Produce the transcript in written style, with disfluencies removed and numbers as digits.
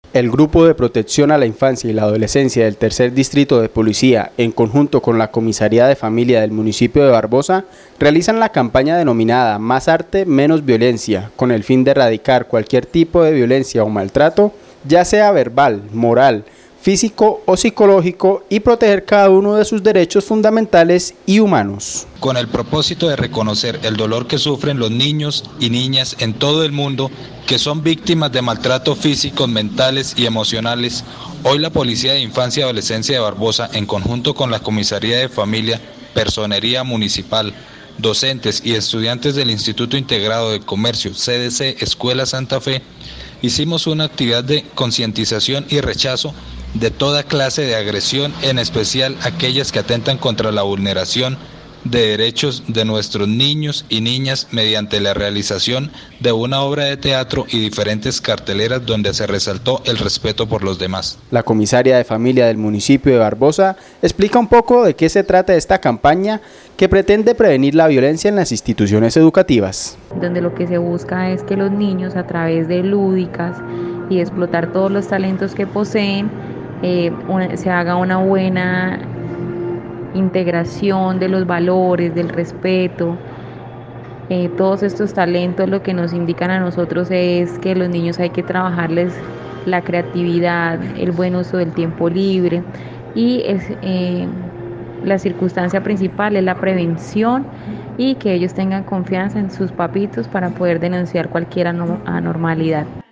El Grupo de Protección a la Infancia y la Adolescencia del Tercer Distrito de Policía, en conjunto con la Comisaría de Familia del municipio de Barbosa, realizan la campaña denominada Más Arte, Menos Violencia, con el fin de erradicar cualquier tipo de violencia o maltrato, ya sea verbal, moral, físico o psicológico, y proteger cada uno de sus derechos fundamentales y humanos. Con el propósito de reconocer el dolor que sufren los niños y niñas en todo el mundo que son víctimas de maltratos físicos, mentales y emocionales, hoy la Policía de Infancia y Adolescencia de Barbosa, en conjunto con la Comisaría de Familia, Personería Municipal, docentes y estudiantes del Instituto Integrado de Comercio, CDC, Escuela Santa Fe, hicimos una actividad de concientización y rechazo de toda clase de agresión, en especial aquellas que atentan contra la vulneración de derechos de nuestros niños y niñas mediante la realización de una obra de teatro y diferentes carteleras donde se resaltó el respeto por los demás. La comisaria de familia del municipio de Barbosa explica un poco de qué se trata esta campaña que pretende prevenir la violencia en las instituciones educativas. Donde lo que se busca es que los niños, a través de lúdicas y explotar todos los talentos que poseen, se haga una buena integración de los valores, del respeto. Todos estos talentos lo que nos indican a nosotros es que los niños hay que trabajarles la creatividad, el buen uso del tiempo libre, y la circunstancia principal es la prevención y que ellos tengan confianza en sus papitos para poder denunciar cualquier anormalidad.